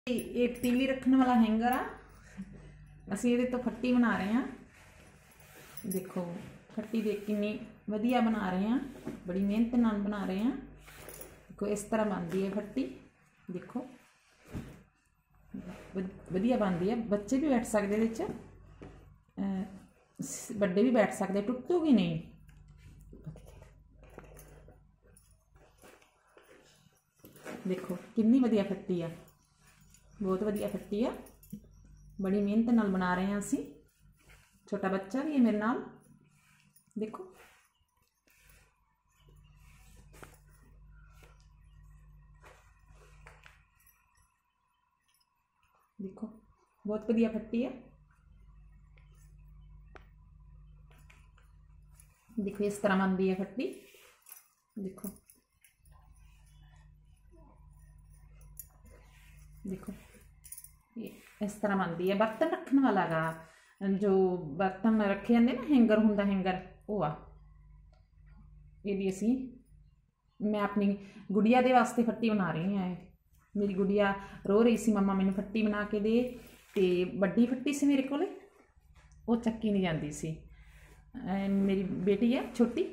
ये तीली रखने वाला हैंगर आ, असीं इहदे तो फट्टी बना रहे हैं। देखो फट्टी देख कितनी वधिया बना रहे हैं, बड़ी मेहनत नाल बना रहे हैं। देखो इस तरह बनती है फट्टी, देखो वधिया बनती है। बच्चे भी बैठ सकते इहदे च, बड़े भी बैठ सकते, टुटूगी नहीं। देखो कितनी वधिया फट्टी है, बहुत वधिया फट्टी है, बड़ी मेहनत नाल बना रहे हैं असी। छोटा बच्चा भी है मेरे नाल, देखो देखो बहुत वधिया फट्टी है। देखो इस तरह बनती है फट्टी, देखो देखो ये इस तरह बनती है। बर्तन रखने वाला गा, जो बर्तन रखे जाते ना, हैंगर होंदा हैंगर, वो आ ये असी मैं अपनी गुड़िया दे वास्ते फट्टी बना रही हूँ। मेरी गुड़िया रो रही सी मम्मा मैनू फट्टी बना के दे, ते बड़ी फट्टी सी मेरे कोले, वो चक्की नहीं जाती सी। मेरी बेटी है छोटी,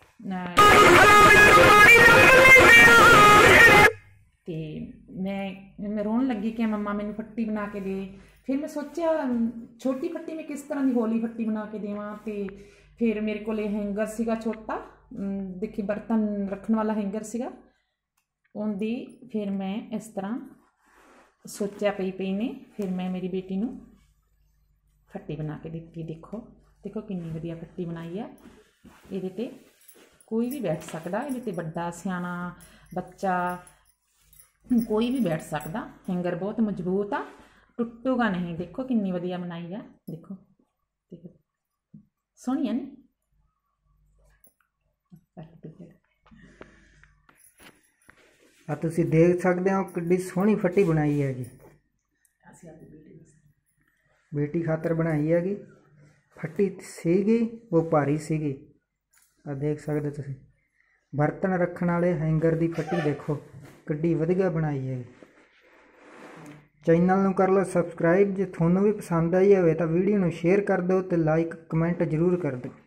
ते मैं रोन लगी कि मम्मा मैनू फट्टी बना के दे। फिर मैं सोचा छोटी फट्टी में किस तरह की हौली फट्टी बना के देवां, ते फिर मेरे को हैंगर सीगा छोटा, देखी बर्तन रखने वाला हैंगर सीगा उनदी। फिर मैं इस तरह सोचा पई ने, फिर मैं मेरी बेटी नू फट्टी बना के दी। देखो देखो कितनी वधिया फट्टी बनाई है। ये ते कोई भी बैठ सकता, ये बड़ा सियाना बच्चा कोई भी बैठ सकता। हैंगर बहुत मजबूत आ, टुटूगा नहीं। देखो कितनी वधिया बनाई है, देखो देखो सोहनी है नी। तुसीं देख सकते हो किड्डी सोहनी फट्टी बनाई है जी, बेटी खातर बनाई हैगी। फट्टी सीगी वो भारी सीगी, देख सकते तुसीं। बर्तन रखने वाले हैंगर की फट्टी देखो किड्डी वधिया बनाई है। चैनल नूं कर लो सबसक्राइब। जे तुहानूं भी पसंद आई होवे तां वीडियो नूं शेयर कर दो ते लाइक कमेंट जरूर कर दो।